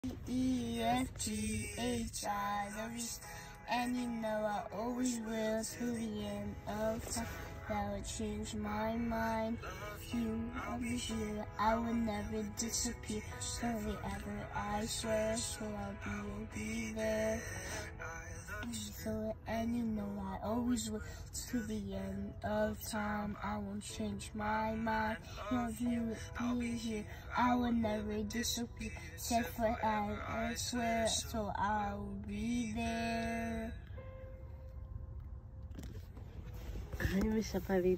EFGHI, and you know I always will to the end of time. That would change my mind. You always here, I will never disappear. Slowly ever, I swear, so I'll be there. So, and you know I always will to the end of time. I won't change my mind. If you be here, I will never disappear. Set foot out, I swear, so I'll be there. Ay, may isa pa dito.